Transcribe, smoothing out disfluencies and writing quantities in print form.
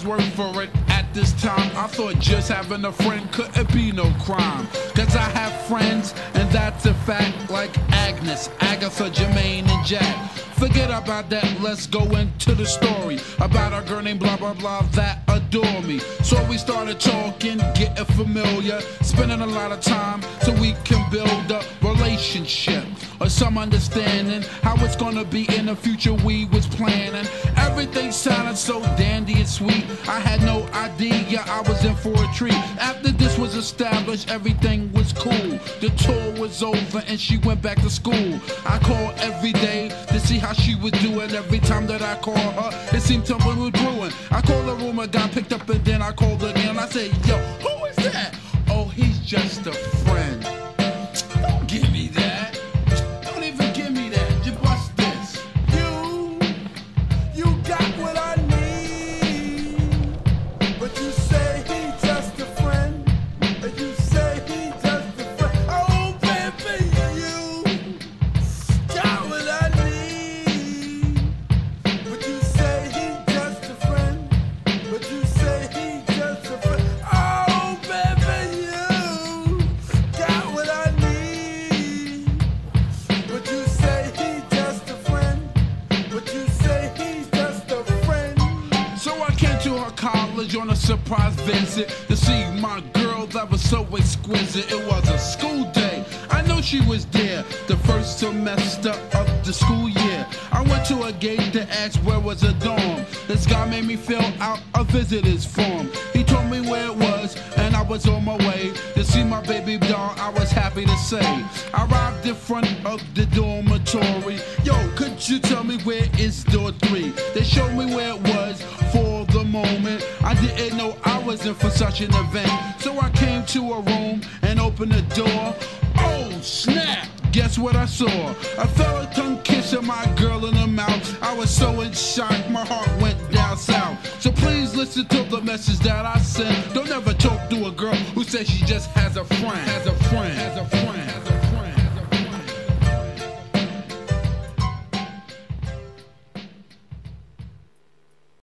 word for it. At this time, I thought just having a friend couldn't be no crime. Cause I have friends, and that's a fact, like Agnes, Agatha, Jermaine, and Jack. Forget about that, let's go into the story about a girl named blah blah blah that adore me. So we started talking, getting familiar, spending a lot of time so we can build a relationship or some understanding how it's gonna be in the future. We was planning, everything sounded so dandy and sweet. I had no idea I was in for a treat. After this was established, everything was cool. The tour was over and she went back to school. I called every day to see how she was doing. Every time that I called her, it seemed something was brewing. I called the room, a guy picked up, and then I called again. I said, yo, who is that? Oh, he's just a friend. Don't give me that. Don't even give me that. You bust this. You got what I need, but you say he's just a friend. You say he's just a friend. Oh, baby, you got what I need, but you say he's just a friend. But you say he's just a friend. Oh, baby, you got what I need, but you say he's just a friend. But you say he's just a friend. So I came to her college on a surprise visit to see my girl that was so exquisite. It was a school day. I know she was there the first semester of the school year. I went to a gate to ask where was a dorm. This guy made me fill out a visitor's form. He told me where it was, and I was on my way to see my baby doll. I was happy to say. I arrived in front of the dormitory. Yo, could you tell me where is door 3? They showed me where it was for the moment. I didn't know I was in for such an event. So I came to a room and opened the door. Oh, snap! Guess what I saw? A fella tongue kissing my girl in the mouth. I was so in shock, my heart went down south. So please listen to the message that I sent. Don't ever talk to a girl who says she just has a friend. Has a friend. Has a friend.